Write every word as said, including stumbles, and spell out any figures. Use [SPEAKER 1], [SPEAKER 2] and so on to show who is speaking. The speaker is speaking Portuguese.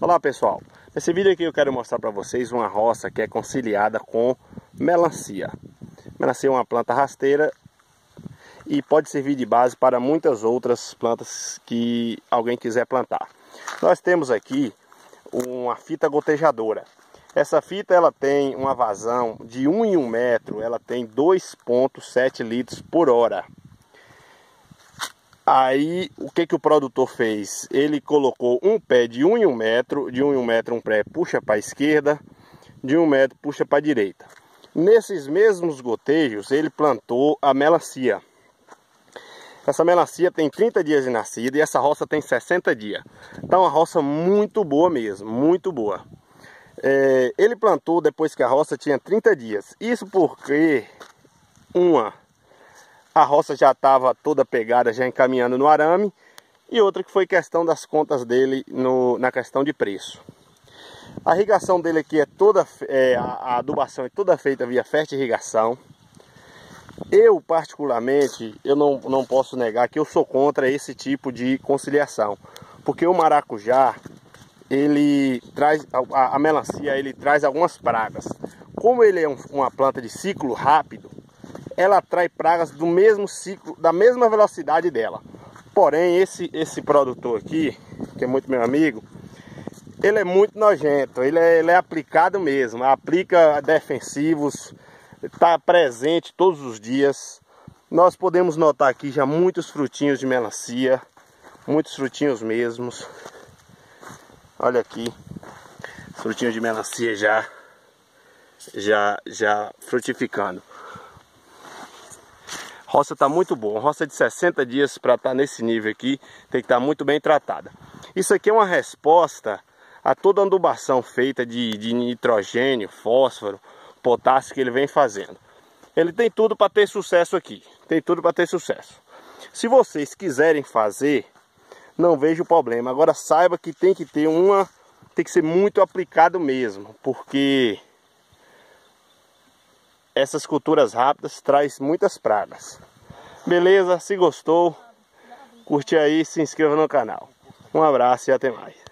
[SPEAKER 1] Olá pessoal, nesse vídeo aqui eu quero mostrar para vocês uma roça que é conciliada com melancia. Melancia é uma planta rasteira e pode servir de base para muitas outras plantas que alguém quiser plantar. Nós temos aqui uma fita gotejadora. Essa fita ela tem uma vazão de um em um metro, ela tem dois vírgula sete litros por hora. Aí, o que que o produtor fez? Ele colocou um pé de um em um metro, de um em um metro um pé puxa para a esquerda, de um metro puxa para a direita. Nesses mesmos gotejos, ele plantou a melancia. Essa melancia tem trinta dias de nascida e essa roça tem sessenta dias. Então, uma roça muito boa mesmo, muito boa. É, ele plantou depois que a roça tinha trinta dias. Isso porque, uma... a roça já estava toda pegada, já encaminhando no arame. E outra que foi questão das contas dele no, na questão de preço. A irrigação dele aqui é toda, é, a, a adubação é toda feita via fertirrigação. Eu particularmente, eu não, não posso negar que eu sou contra esse tipo de conciliação. Porque o maracujá, ele traz, a, a melancia, ele traz algumas pragas. Como ele é um, uma planta de ciclo rápido, ela atrai pragas do mesmo ciclo, da mesma velocidade dela. Porém, esse, esse produtor aqui, que é muito meu amigo, ele é muito nojento, ele é, ele é aplicado mesmo, aplica defensivos, está presente todos os dias. Nós podemos notar aqui já muitos frutinhos de melancia, muitos frutinhos mesmos. Olha aqui, frutinhos de melancia já, já, já frutificando. A roça está muito boa, uma roça de sessenta dias para estar nesse nível aqui, tem que estar muito bem tratada. Isso aqui é uma resposta a toda a adubação feita de, de nitrogênio, fósforo, potássio que ele vem fazendo. Ele tem tudo para ter sucesso aqui, tem tudo para ter sucesso. Se vocês quiserem fazer, não vejo problema. Agora saiba que tem que ter uma, tem que ser muito aplicado mesmo, porque essas culturas rápidas traz muitas pragas. Beleza? Se gostou, curte aí, se inscreva no canal. Um abraço e até mais.